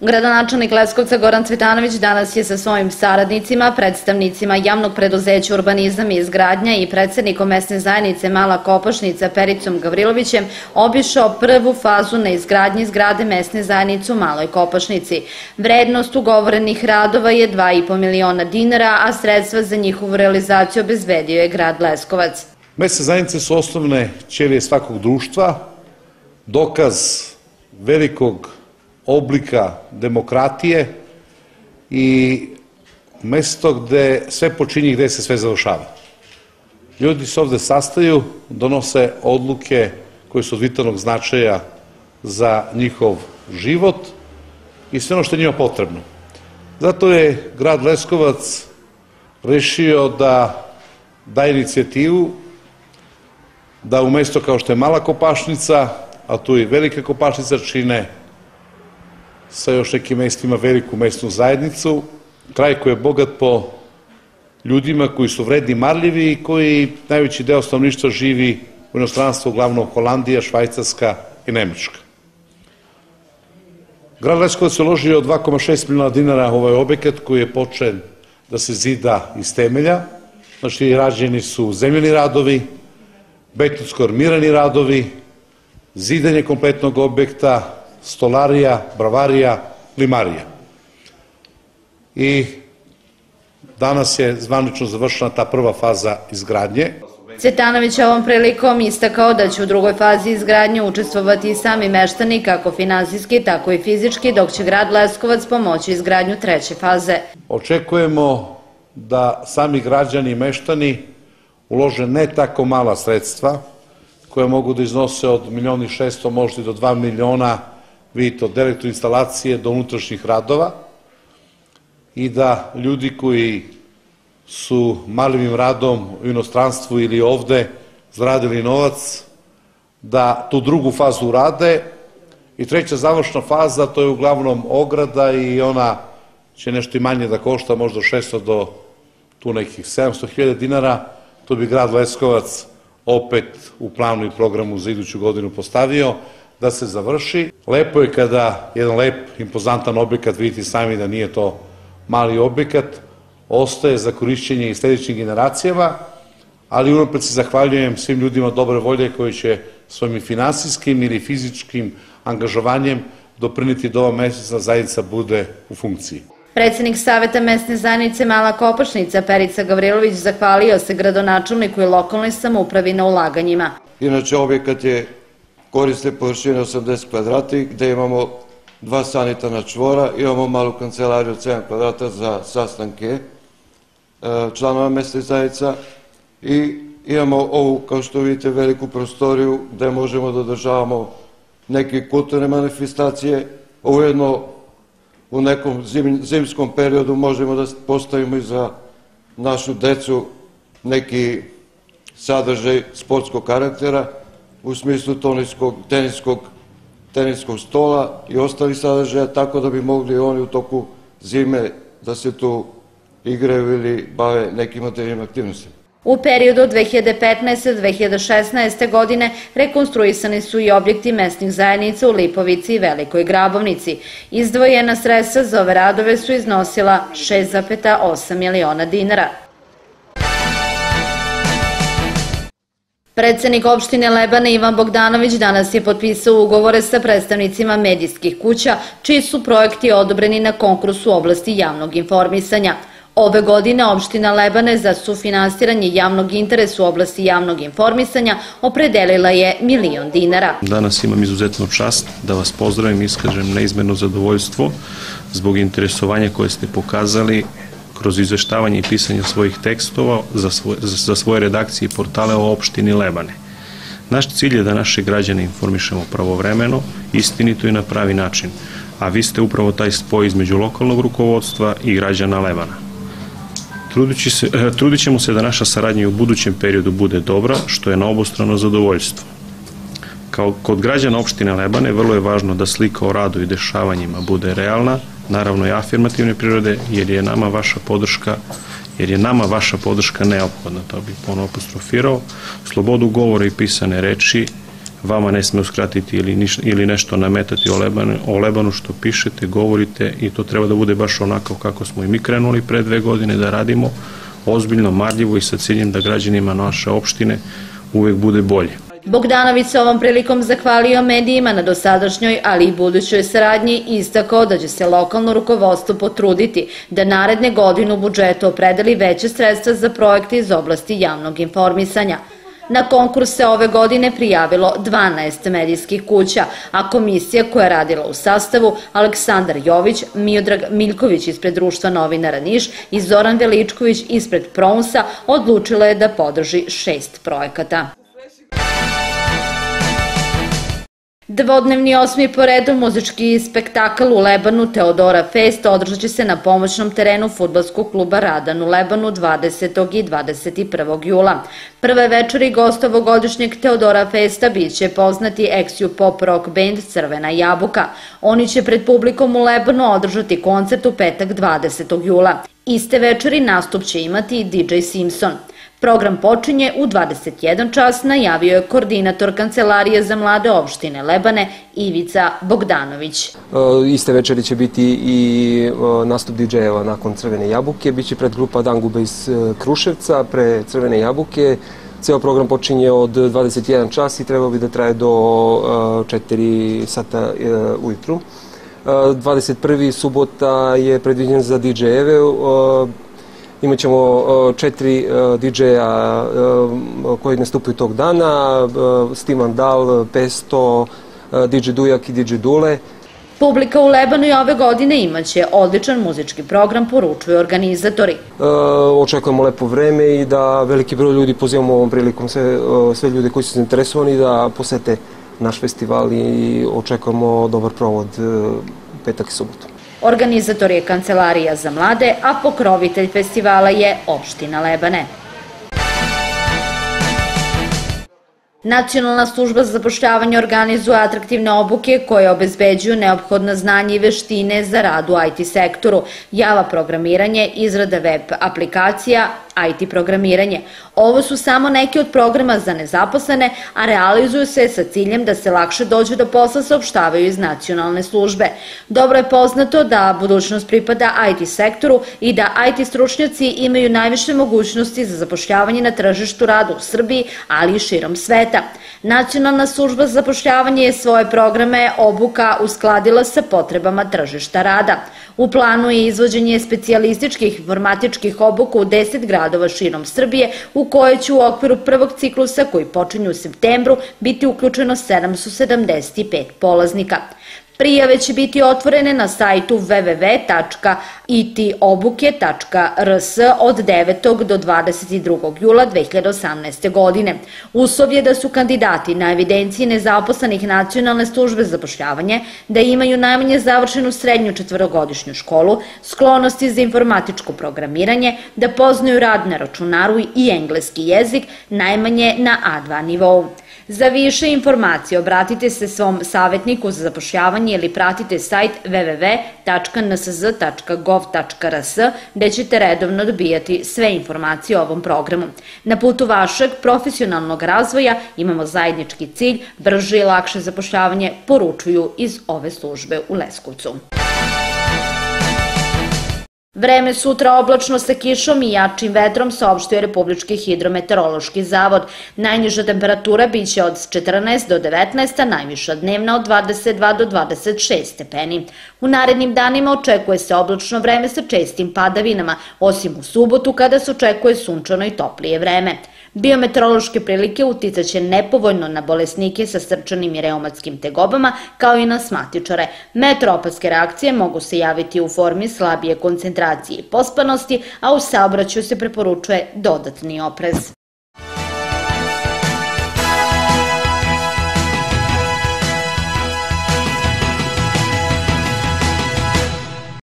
Gradonačelnik Leskovca Goran Cvetanović danas je sa svojim saradnicima, predstavnicima javnog preduzeća Urbanizam i izgradnja i predsednikom mesne zajednice Mala Kopašnica Pericom Gavrilovićem obišao prvu fazu na izgradnji zgrade mesne zajednice u Maloj Kopašnici. Vrednost ugovorenih radova je 2,5 miliona dinara, a sredstva za njihovu realizaciju obezbedio je grad Leskovac. Mesne zajednice su osnovne ćelije svakog društva, dokaz velikog oblika demokratije i mesto gde sve počinje i gde se sve završava. Ljudi se ovde sastaju, donose odluke koje su od vitalnog značaja za njihov život i sve ono što je njima potrebno. Zato je grad Leskovac rešio da daje inicijativu da u mesto kao što je Mala Kopašnica, a tu i Velika Kopašnica čine sa još nekim mestima veliku mesnu zajednicu, kraj koji je bogat po ljudima koji su vredni, marljivi i koji najveći deo stanovništva živi u inostranstvu, uglavnom Holandija, Švajcarska i Nemačka. Grad Leskovac je uložio 2,6 miliona dinara u ovaj objekat koji je počeo da se zida iz temelja. Znači, rađeni su zemljeni radovi, betonsko-armirani radovi, zidanje kompletnog objekta, stolarija, bravarija, limarija. I danas je zvanično završena ta prva faza izgradnje. Cvetanović je ovom prilikom istakao da će u drugoj fazi izgradnje učestvovati i sami meštani, kako finansijski, tako i fizički, dok će grad Leskovac pomoći izgradnju treće faze. Očekujemo da sami građani i meštani ulože ne tako mala sredstva, koja mogu da iznose od 1.600.000, možda i do 2 miliona, vidite, od elektroinstalacije do unutrašnjih radova, i da ljudi koji su malim radom u inostranstvu ili ovde zaradili novac, da tu drugu fazu urade. I treća završna faza, to je uglavnom ograda i ona će nešto i manje da košta, možda 600 do tu nekih 700.000 dinara. To bi grad Leskovac opet u planu i programu za iduću godinu postavio da se završi. Lepo je kada jedan lep, impozantan objekat, vidite sami da nije to mali objekat, ostaje za korišćenje i sledećim generacijama, ali unapred se zahvaljujem svim ljudima dobre volje koji će svojim finansijskim ili fizičkim angažovanjem doprineti da ova mesna zajednica bude u funkciji. Predsednik Saveta mesne zajednice Mala Kopašnica Perica Gavrilović zahvalio se gradonačelniku i lokalnoj samoupravi na ulaganjima. Inače, objekat je koriste površine 80 kvadrati, gde imamo 2 sanitarna čvora, imamo malu kancelariju od 7 kvadrata za sastanke članova mesne zajednica i imamo ovu, kao što vidite, veliku prostoriju gde možemo da održavamo neke kulturne manifestacije. Ujedno u nekom zimskom periodu možemo da postavimo i za našu decu neki sadržaj sportskog karaktera u smislu teniskog stola i ostalih sadržaja, tako da bi mogli oni u toku zime da se tu igraju ili bave nekim materijalnim aktivnostima. U periodu 2015. do 2016. godine rekonstruisani su i objekti mesnih zajednica u Lipovici i Velikoj Grabovnici. Izdvojena sredstva za ove radove su iznosila 6,8 miliona dinara. Predsednik opštine Lebane Ivan Bogdanović danas je potpisao ugovore sa predstavnicima medijskih kuća, čiji su projekti odobreni na konkursu u oblasti javnog informisanja. Ove godine opština Lebane za sufinansiranje javnog interesa u oblasti javnog informisanja opredelila je 1 milion dinara. Danas imam izuzetnu čast da vas pozdravim i iskažem neizmerno zadovoljstvo zbog interesovanja koje ste pokazali kroz izveštavanje i pisanje svojih tekstova za svoje redakcije i portale o opštini Lebane. Naš cilj je da naše građane informišemo pravovremeno, istinito i na pravi način, a vi ste upravo taj spoj između lokalnog rukovodstva i građana Lebana. Trudit ćemo se da naša saradnja u budućem periodu bude dobra, što je na obostrano zadovoljstvo. Kao kod građana opštine Lebane, vrlo je važno da slika o radu i dešavanjima bude realna, naravno i afirmativne prirode, jer je nama vaša podrška neophodna, to bih ponovo apostrofirao. Slobodu govora i pisane reči vama ne sme uskratiti ili nešto nametati o Lebanu što pišete, govorite i to treba da bude baš onako kako smo i mi krenuli pre 2 godine da radimo, ozbiljno, marljivo i sa ciljem da građanima naše opštine uvek bude bolje. Bogdanović se ovom prilikom zahvalio medijima na dosadašnjoj, ali i budućoj saradnji i istakao da će se lokalno rukovodstvo potruditi da naredne godine u budžetu opredeli veće sredstva za projekte iz oblasti javnog informisanja. Na konkurs se ove godine prijavilo 12 medijskih kuća, a komisija koja je radila u sastavu Aleksandar Jović, Miodrag Miljković ispred Društva novinara Niš i Zoran Veličković ispred Prounsa odlučila je da podrži 6 projekata. Dvodnevni 8. po redu muzički spektakl u Lebanu Teodora Fest održat će se na pomoćnom terenu fudbalskog kluba Radan u Lebanu 20. i 21. jula. Prve večeri gost ovogodišnjeg Teodora Festa biće poznati ex-ju pop rock band Crvena jabuka. Oni će pred publikom u Lebanu održati koncert u petak 20. jula. Iste večeri nastup će imati i DJ Simpson. Program počinje u 21 čas, najavio je koordinator Kancelarije za mlade opštine Lebane Ivica Bogdanović. Iste večeri će biti i nastup DJ-eva nakon Crvene jabuke. Biće pred grupa Dangube iz Kruševca pre Crvene jabuke. Ceo program počinje od 21 čas i trebao bi da traje do 4 sata ujutru. 21. subota je predviđen za DJ-eve. Imaćemo 4 DJ-a koji nastupaju tog dana, Stiman Dal, Pesto, DJ Dujak i DJ Dule. Publika u Lebanu i ove godine imaće odličan muzički program, poručuju organizatori. Očekujemo lepo vreme i da veliki broj ljudi pozivamo ovom prilikom sve ljude koji su zainteresovani da posete naš festival i očekujemo dobar provod petak i subotu. Organizator je Kancelarija za mlade, a pokrovitelj festivala je opština Lebane. Nacionalna služba za zapošljavanje organizuje atraktivne obuke koje obezbeđuju neophodna znanja i veštine za rad u IT sektoru, Java programiranje, izrada web aplikacija, IT programiranje. Ovo su samo neki od programa za nezaposlene, a realizuju se sa ciljem da se lakše dođe do posla, saopštavaju iz nacionalne službe. Dobro je poznato da budućnost pripada IT sektoru i da IT stručnjaci imaju najviše mogućnosti za zapošljavanje na tržištu rada u Srbiji, ali i širom sveta. Nacionalna služba za zapošljavanje je svoje programe obuka uskladila sa potrebama tržišta rada. U planu je izvođenje specijalističkih informatičkih obuka u 10 gradova širom Srbije, u koje će u okviru prvog ciklusa koji počinje u septembru biti uključeno 775 polaznika. Prijave će biti otvorene na sajtu www.itobuke.rs od 9. do 22. jula 2018. godine. Uslov je da su kandidati na evidenciji nezaposlenih nacionalne službe za zapošljavanje, da imaju najmanje završenu srednju 4-godišnju školu, sklonosti za informatičko programiranje, da poznaju rad na računaru i engleski jezik, najmanje na A2 nivou. Za više informacije obratite se svom savjetniku za zapošljavanje ili pratite sajt www.nsz.gov.rs gde ćete redovno dobijati sve informacije o ovom programu. Na putu vašeg profesionalnog razvoja imamo zajednički cilj, brže i lakše zapošljavanje, poručuju iz ove službe u Leskovcu. Vreme sutra oblačno sa kišom i jačim vetrom, saopštio je Republički hidrometeorološki zavod. Najniža temperatura biće od 14 do 19, a najviša dnevna od 22 do 26 stepeni. U narednim danima očekuje se oblačno vreme sa čestim padavinama, osim u subotu kada se očekuje sunčano i toplije vreme. Biometeorološke prilike uticaće nepovoljno na bolesnike sa srčanim i reumatskim tegobama, kao i na asmatičare. Meteoropatske reakcije mogu se javiti u formi slabije koncentracije i pospanosti, a u saobraćaju se preporučuje dodatni oprez.